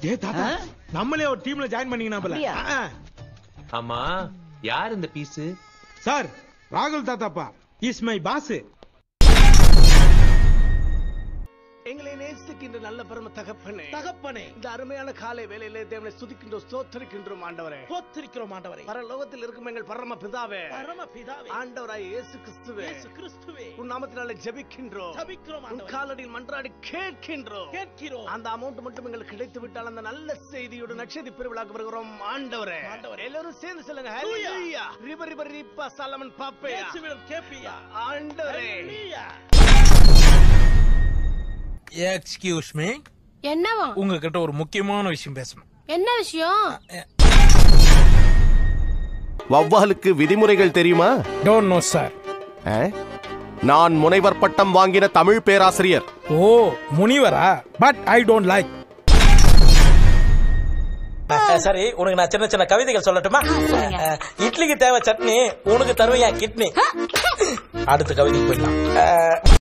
நம்மளே ஒரு டீம்ல ஜாயின் பண்ணீங்கன்னா ஆமா யார் இந்த பீஸ்? சார் ராகுல் தாத்தாப்பா இஸ் மை பாஸ். எங்களை நேசிக்கின்ற நல்ல பரம தகப்பனே, தகப்பனே, இந்த அருமையான காலை வேளையிலே தேவனை துதிக்கின்றோம், ஸ்தோத்திரிக்கின்றோம் ஆண்டவரே, ஸ்தோத்திரிக்கிறோம் ஆண்டவரே. பரலோகத்தில் இருக்கும் எங்கள் பரம பிதாவே, பரம பிதாவே, ஆண்டவராய் இயேசு கிறிஸ்துவே, இயேசு கிறிஸ்துவே, உன் நாமத்தினாலே ஜெபிக்கின்றோம், ஜெபிக்கிறோம் ஆண்டவரே. உன் காலடியில் மன்றாடி கேட்கின்றோம், கேட்கிறோம். அந்த அமௌண்ட் மட்டும் எங்களுக்கு கிடைத்து விட்டால் அந்த நல்ல செய்தியோடு நட்சதி பெருவிழாக்கு வருகிறோம் ஆண்டவரே. எல்லாரும் சேர்ந்து சொல்லுங்க ஹalleluya. ரிவர் ரிவர் ரிப்பா சாலமன் பாப்பையா, இயேசுவின் கேப்பியா ஆண்டவரே. Excuse me. என்னவா? உங்ககிட்ட ஒரு முக்கியமான விஷயம் பேசணும். என்ன விஷயம்? வௌவாலுக்கு விதிமுறைகள் தெரியுமா? Don't know sir. நான் முனைவர் பட்டம் வாங்கின தமிழ் பேராசிரியர். ஓ முனிவரா? But I don't like. சரி, உனக்கு நான் சின்ன சின்ன கவிதைகள் சொல்லட்டுமா? இட்லிக்கு தேவை சட்னி, உனக்கு தருவையா கிட்னி. அடுத்த கவிதைக்கு போயிடலாம்.